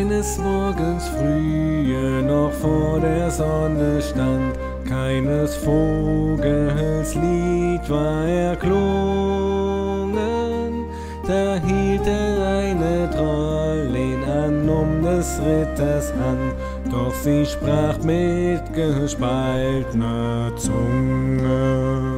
Eines Morgens frühe, noch vor der Sonne stand, keines Vogels Lied war erklungen. Da hielt eine Trollin an des Ritters Hand, doch sie sprach mit gespaltener Zunge.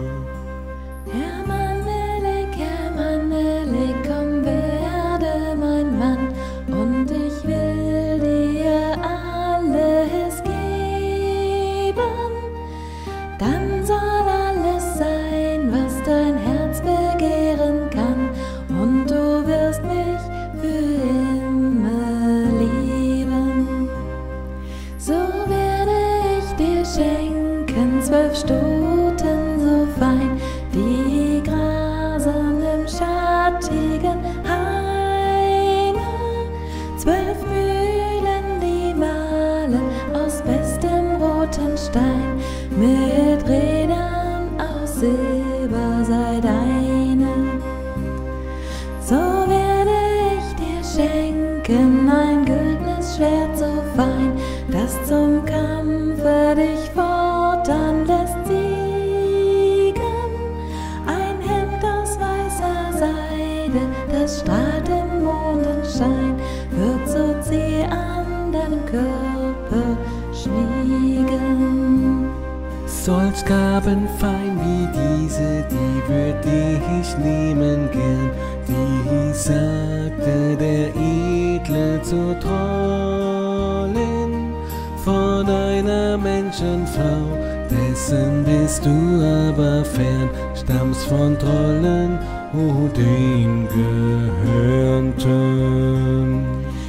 Herr Mannelig, komm, werde mein Mann, und ich will dir alles geben. Dann soll alles sein, was dein Herz begehren kann, und du wirst mich für immer lieben. So werde ich dir schenken 12 Stuten so fein, die grasen im schattigen Haine. 12 Mühlen, die mahlen aus bestem roten Stein, mit Rädern aus Silber sei deine. So werde ich dir schenken ein güldnes Schwert so fein, das zum Kampfe dich fortan lässt siegen. Ein Hemd aus weißer Seide, das strahlt im Mondenschein, wird so zäh an deinem Körper schmiegen. Solch Gaben fein wie diese, die würd ich nehmen gern, die sagte der Edle zur Trollin. Von einer Menschenfrau, dessen bist du aber fern, stammst von Trollen, den Gehörnten.